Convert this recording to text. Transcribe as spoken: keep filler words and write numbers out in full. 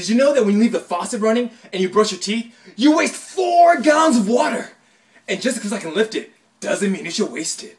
Did you know that when you leave the faucet running and you brush your teeth, you waste four gallons of water? And just because I can lift it, doesn't mean you should waste it.